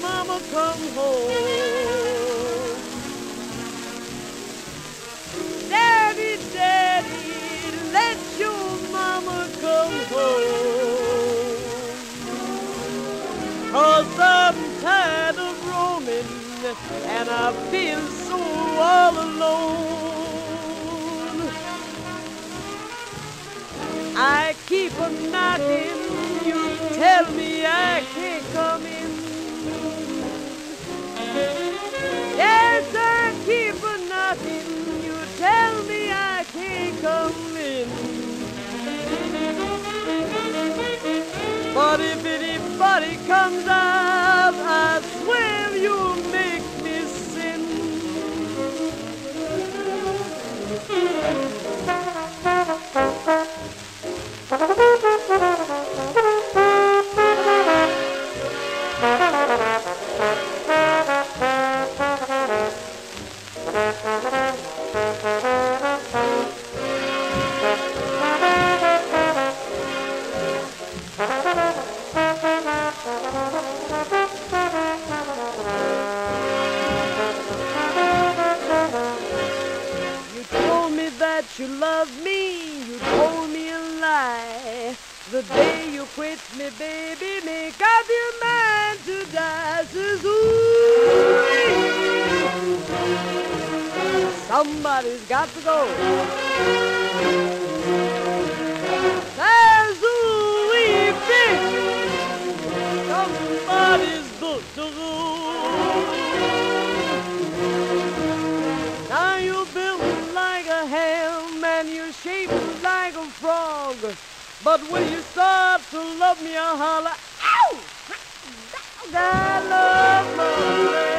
mama come home. Daddy, daddy, let your mama come home. 'Cause I'm tired of roaming and I feel so all alone. I keep a knocking, you tell me I can't come in. Yes, I keep a knocking, you tell me I can't come in. But if anybody comes out, I swear you'll make me sin. You love me, you told me a lie. The day you quit me, baby, make up your mind to die. Says, ooh, somebody's got to go. Says, ooh, baby, somebody's got to go. Now you're built like a ham and you're shaped like a frog. But when you start to love me, I holler, ow! I love my